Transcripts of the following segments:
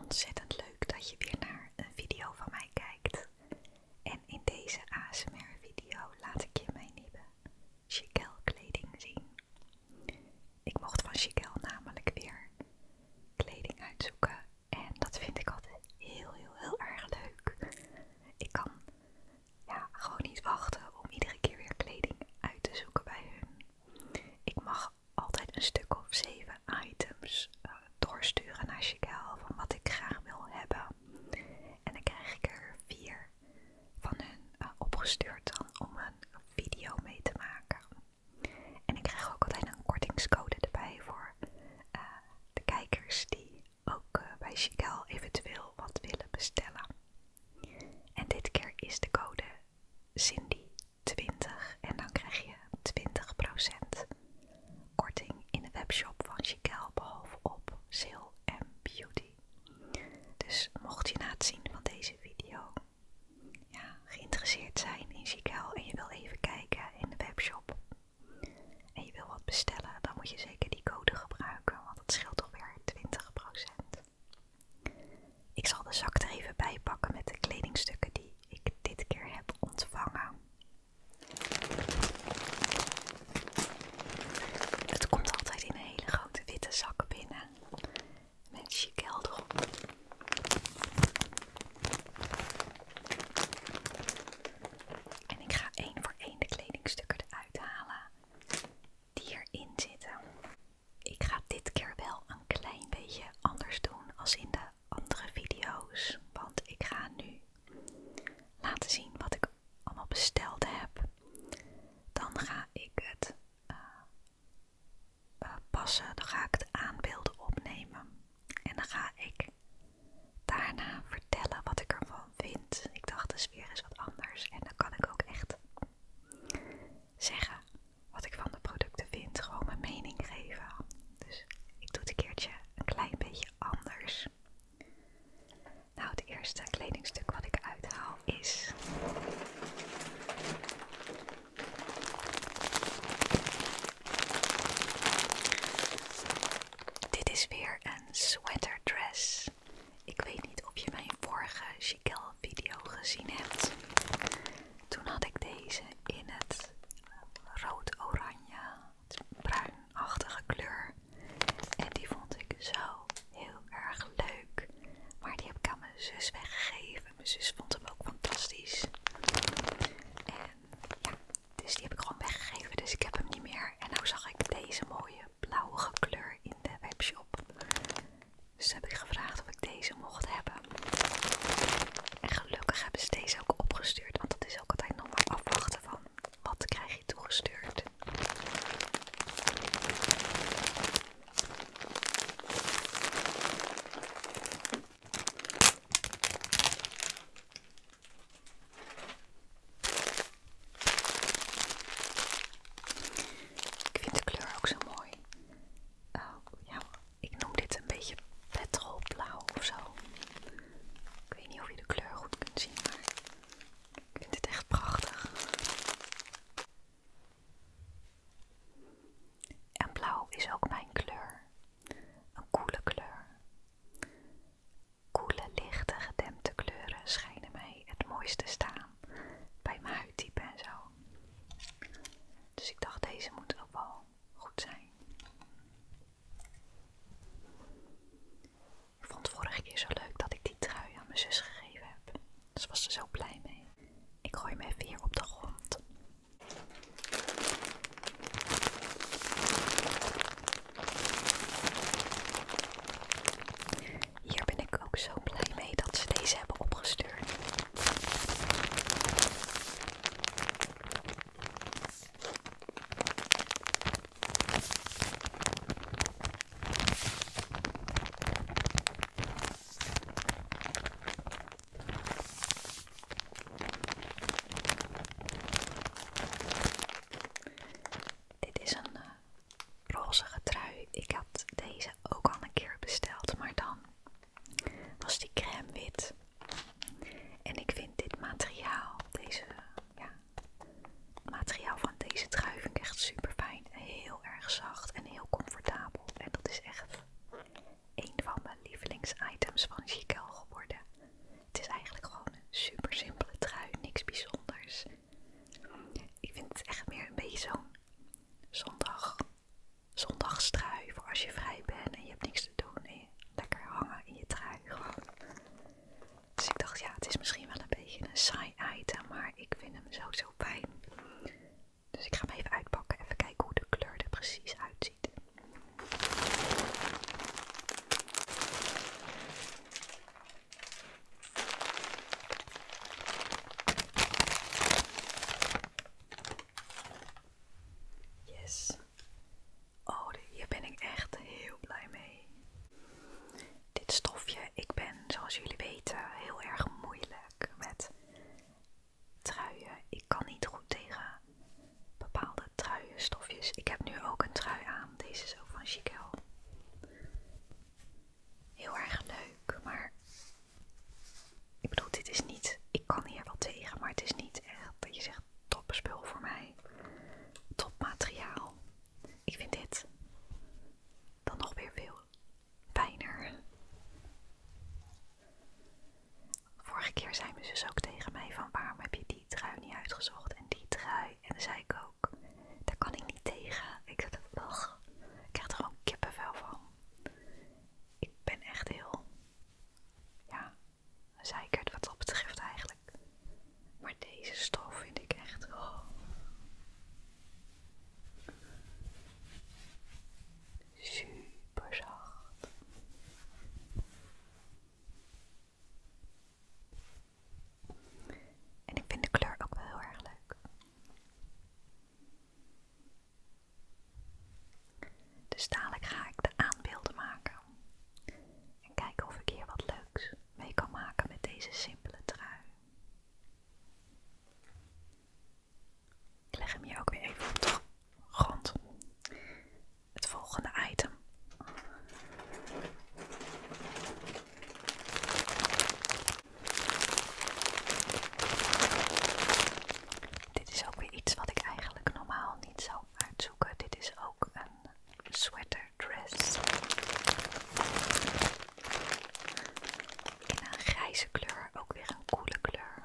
ontzettend leuk dat je weer naar een video van mij kijkt. En in deze ASMR video laat ik je mijn nieuwe Chiquelle kleding zien. Ik mocht van Chiquelle namelijk weer kleding uitzoeken en dat vind ik altijd heel erg leuk. Ik kan gewoon niet wachten om iedere keer weer kleding uit te zoeken bij hun. Ik mag altijd een stuk of 7 items doorsturen naar Chiquelle van wat ik graag wil hebben. En dan krijg ik er 4 van hun opgestuurd dan om een video mee te maken. En ik krijg ook altijd een kortingscode erbij voor de kijkers die ook bij Chiquelle eventueel wat willen bestellen. En dit keer is de code Cindy20 en dan krijg je 20% korting in de webshop van Chiquelle, behalve op Sale en Beauty. Dus mocht je na het zien van deze video geïnteresseerd zijn in Chiquelle en je wil even kijken in de webshop en je wil wat bestellen, dan moet je zeker die code gebruiken, want dat scheelt toch weer 20%. Ik zal de zak er even bij pakken met de kledingstukken die ik dit keer heb ontvangen. Het komt altijd in een hele grote witte zak binnen met Chiquelle erop. En ik ga 1 voor 1 de kledingstukken eruit halen die erin zitten. Ik ga dit keer wel een klein beetje anders doen als in de andere video's, want ik ga nu laten zien wat ik allemaal besteld heb. Dan ga ik het passen, dan ga ik het aanbeelden opnemen en dan ga ik daarna vertellen wat ik ervan vind. Ik dacht de sfeer is wat anders en dan kan ik ook echt zeggen wat ik van de producten vind, gewoon mijn mening geven. Dus ik doe het een keertje een klein beetje anders. Nou, het eerste kledingstuk wat ik uithaal is dit is weer een sweater dress. Ik weet niet of je mijn vorige Chiquelle video gezien hebt. Toen had ik deze in het rood-oranje, bruinachtige kleur. En die vond ik zo heel erg leuk. Maar die heb ik aan mijn zus weggegeven. Mijn zus vond hem ook fantastisch. En dus die heb ik gewoon weggegeven. Dus ik heb hem niet meer. En nou zag ik deze mooie blauwige kleur in de webshop. Dus heb ik gevraagd of ik deze mocht hebben. En gelukkig hebben ze deze ook opgestuurd. items van Chiquel geworden. Het is eigenlijk gewoon een super simpele trui, niks bijzonders. Ik vind het echt meer een beetje zo'n zondagstrui voor als je vrij bent en je hebt niks te doen en je lekker hangen in je trui gewoon. Dus ik dacht, ja, het is misschien wel een beetje een saai item, maar ik vind hem zo fijn. Dus ik ga hem even uitpakken, even kijken hoe de kleur er precies uitziet. Yes. Oh, hier ben ik echt heel blij mee. Dit stofje, ik ben zoals jullie weten heel erg moeilijk met truien. Ik kan niet goed tegen bepaalde truienstofjes. Ik heb nu ook een trui aan. Deze is ook van Chiquel. Heel erg leuk, maar ik bedoel, dit is niet, ik kan hier wel tegen, maar het is niet echt dat je zegt topspul voor mij. Topmateriaal. Ik vind dit dan nog weer veel fijner. Vorige keer zei mijn zus ook tegen mij van waarom heb je die trui niet uitgezocht en die trui. En dan zei ik ook, daar kan ik niet tegen. Ik krijg er gewoon kippenvel van. Ik ben echt heel, ja, zeikerd wat dat betreft eigenlijk. Maar deze stof vind ik echt, super zacht. En ik vind de kleur ook wel heel erg leuk. Dus dadelijk ga ik de aanbeelden maken. En kijken of ik hier wat leuks mee kan maken met deze simpele trui. Ik leg hem hier ook weer even op de grond. Het volgende item. Dit is ook weer iets wat ik eigenlijk normaal niet zou uitzoeken. Dit is ook een sweater dress. In een grijze kleur, ook weer een coole kleur.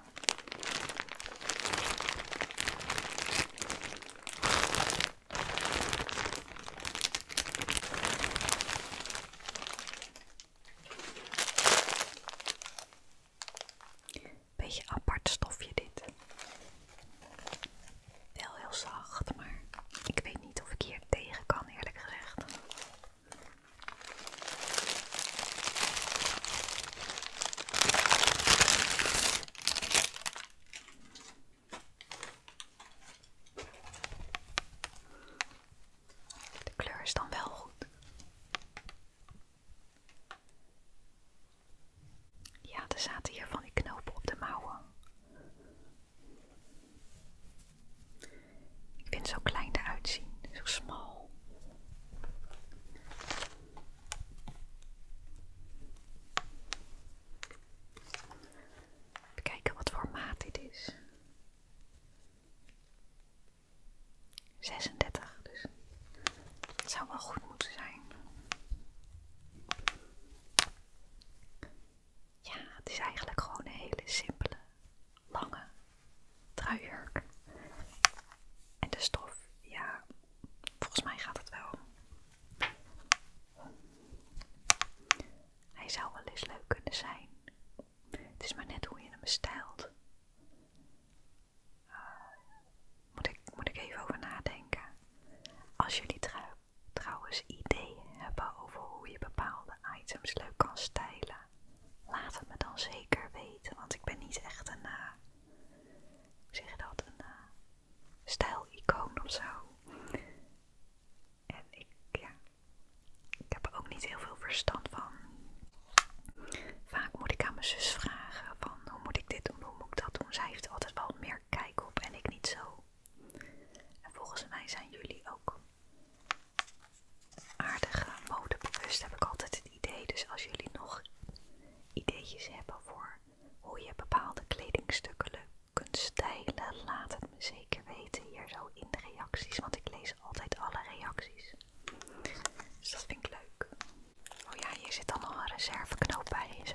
Beetje apart stofje dit. Wel heel zacht, maar ik weet niet of ik hier tegen kan, eerlijk gezegd. De kleur is dan wel goed. Ja, er zaten hier van die knopen op de mouwen. Ik vind het zo klein eruit zien, zo smal. Even kijken wat voor maat dit is. 36, dus het zou wel goed moeten zijn. Ja, het is eigenlijk gewoon een hele simpele, lange truijurk. En de stof, ja, volgens mij gaat het wel. Hij zou wel eens leuk kunnen zijn. Het is maar net hoe je hem bestijlt. Moet ik even over nadenken. Als jullie trouwens ideeën hebben over hoe je bepaalde items leuk kan stylen, laat het me dan zeker weten. Want ik ben niet echt een, hoe zeg je dat, een stijlicoon of zo. En ik heb er ook niet heel veel verstand van. Vaak moet ik aan mijn zus vragen van hoe moet ik dit doen, hoe moet ik dat doen. Zij heeft altijd wel meer kijk op en ik niet zo. En volgens mij zijn jullie ook aardig modebewust, heb ik altijd het idee. Dus als jullie nog ideetjes hebben voor hoe je bepaalde kledingstukken leuk kunt stijlen, laat het me zeker weten hier zo in de reacties, want ik lees altijd alle reacties. Dus dat vind ik leuk. Oh ja, hier zit dan nog een reserveknoop bij, zo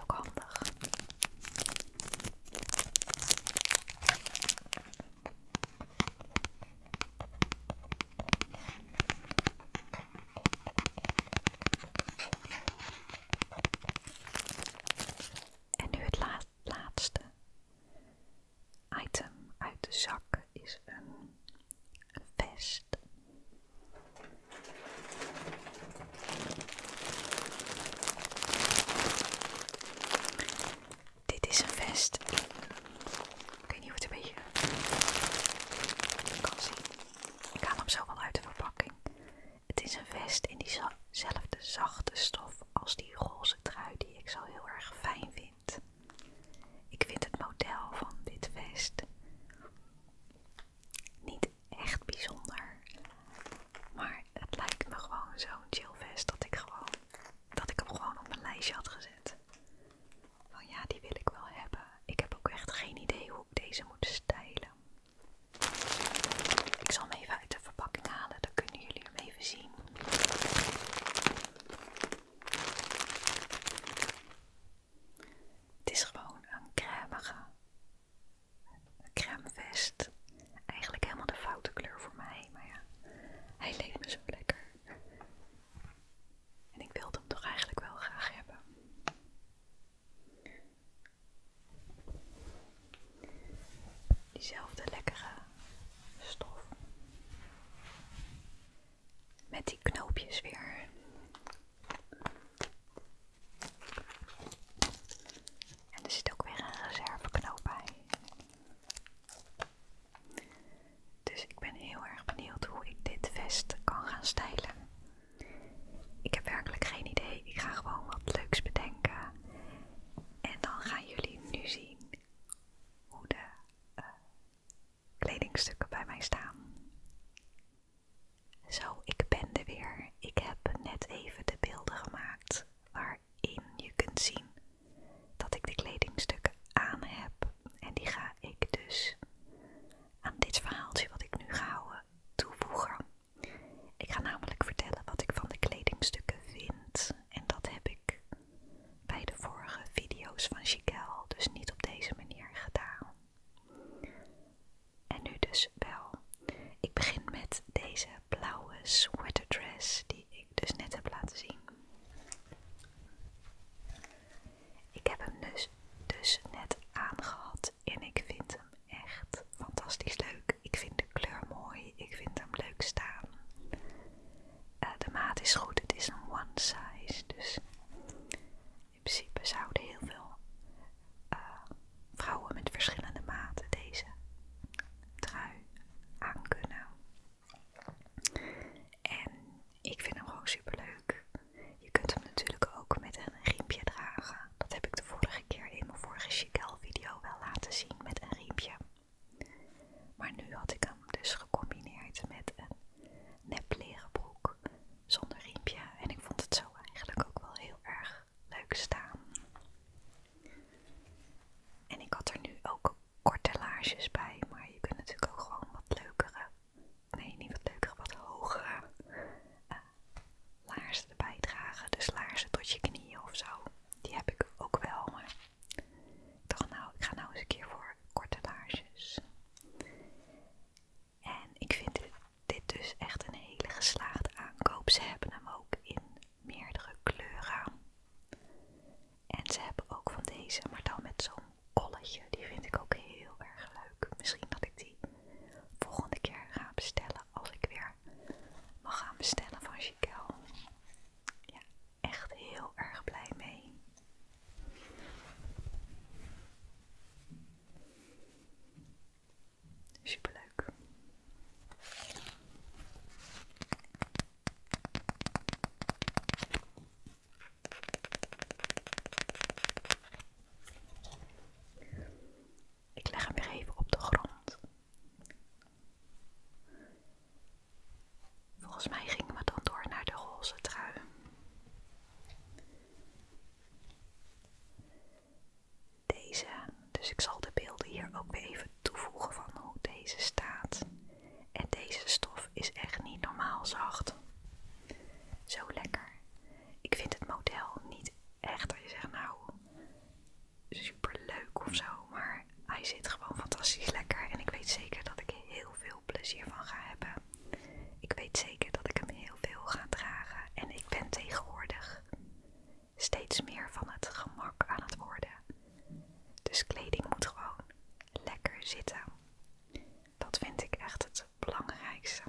Dus ik zal de beelden hier ook weer even toevoegen van hoe deze staat. En deze stof is echt niet normaal zacht. Zo lekker. Ik vind het model niet echt dat je zegt nou super leuk of zo, maar hij zit gewoon fantastisch lekker en ik weet zeker dat ik heel veel plezier van ga hebben. Ik weet zeker dat ik hem heel veel ga dragen en ik ben tegenwoordig steeds meer van het gemak aan het worden. Dus kleding moet gewoon lekker zitten. Dat vind ik echt het belangrijkste.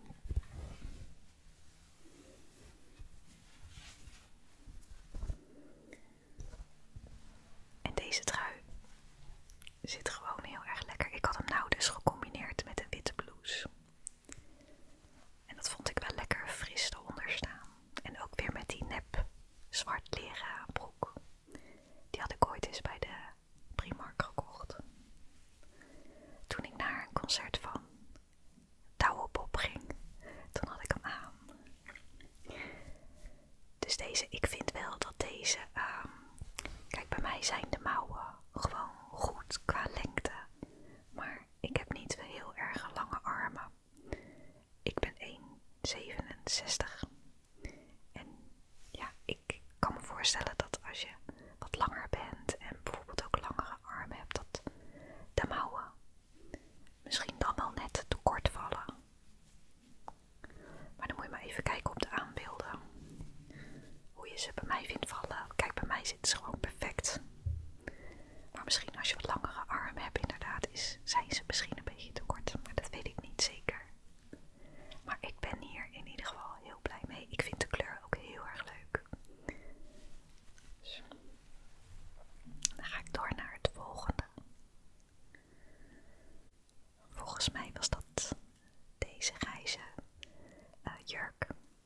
En deze trui zit gewoon heel erg lekker. Ik had hem nou dus gecombineerd met een witte blouse. En dat vond ik wel lekker fris eronder staan. En ook weer met die nep zwart leren broek. Die had ik ooit eens bij de Primark gekocht. Toen ik naar een concert van Douwe Bob ging, toen had ik hem aan. Dus deze, ik vind wel dat deze, kijk bij mij zijn de mouwen gewoon goed qua lengte. Maar ik heb niet heel erg lange armen. Ik ben 1,67. En ja, ik kan me voorstellen dat als je wat langer bent en bijvoorbeeld ook langere armen hebt, dat de mouwen misschien dan wel net te kort vallen. Maar dan moet je maar even kijken op de aanbeelden hoe je ze bij mij vindt vallen. Kijk, bij mij zitten ze gewoon perfect. Maar misschien als je wat langere armen hebt inderdaad, zijn ze misschien een beetje te kort. Maar dat weet ik niet zeker. Maar ik ben hier in ieder geval heel blij mee. Ik vind de kleur ook heel erg leuk. Dus dan ga ik door naar het volgende. Volgens mij was dat deze grijze jurk.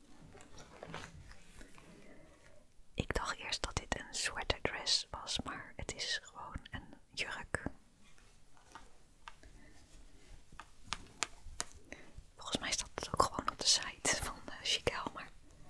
Ik dacht eerst dat dit een sweaterdress was, maar het is gewoon een jurk. Volgens mij staat het ook gewoon op de site van Chiquelle, maar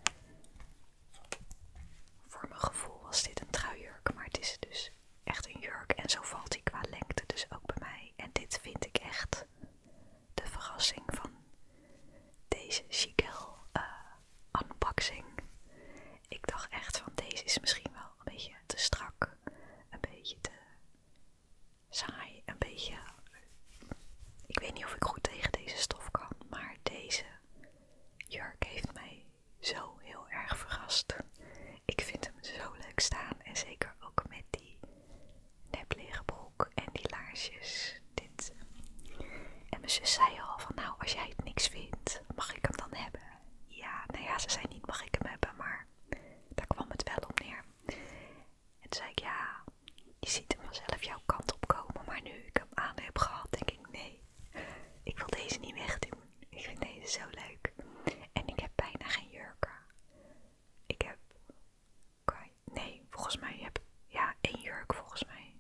voor mijn gevoel was dit een truijurk, maar het is dus echt een jurk en zo valt hij qua lengte dus ook bij mij. En dit vind ik echt de verrassing van deze Chiquelle unboxing. Ik dacht echt van deze is misschien wel een beetje te strak, een beetje te saai, een beetje... Ik weet niet of ik goed tegen deze stof kan, maar deze jurk heeft mij zo heel erg verrast. Ik vind hem zo leuk staan en zeker ook met die nepleren broek en die laarsjes. Dit. En mijn zus zei al van nou, als jij het niks vindt, mag ik hem dan hebben? Ja, nou ja, ze zei niet mag ik hem hebben, maar daar kwam het wel op neer. En toen zei ik ja, je ziet hem vanzelf jouw kant op komen, maar nu ik hem aan heb gehad, denk ik nee, ik wil deze niet wegdoen. Ik vind deze zo leuk. En ik heb bijna geen jurken. Ik heb, nee, volgens mij heb ja, 1 jurk volgens mij.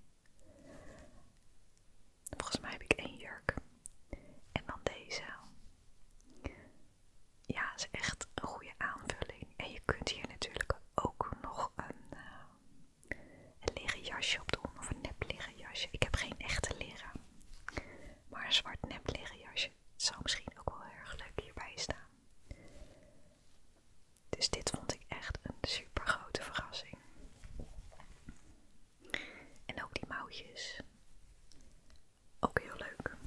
Volgens mij heb ik 1 jurk. En dan deze. Ja, is echt een goede aanvulling. En je kunt hier natuurlijk ook nog een leren jasje op doen. Of een nep leren jasje. Ik heb geen echte leren. Maar een zwart nep leren jasje. Het zou misschien ook wel erg leuk hierbij staan. Dus dit vond ik echt een super grote verrassing. En ook die mouwtjes. Ook heel leuk.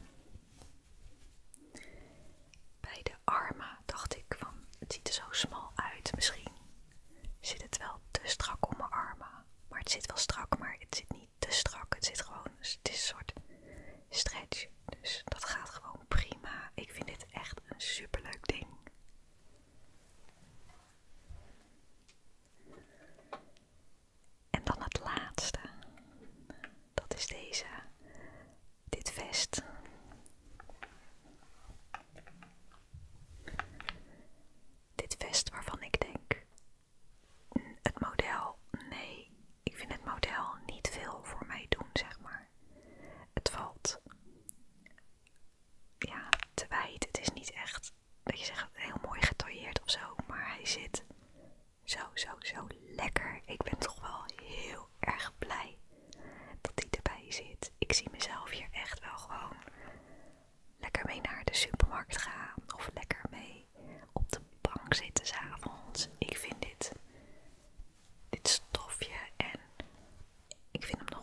Bij de armen dacht ik van, het ziet er zo smal uit. Misschien zit het wel te strak om mijn armen. Maar het zit wel strak, maar het zit niet te strak. Het zit gewoon, het is een soort stretch. Dus dat gaat gewoon prima. Ik vind dit echt een superleuk ding. En dan het laatste. Dat is dit vest. Dit vest waarvan ik denk, het model, nee, ik vind het model Ik vind hem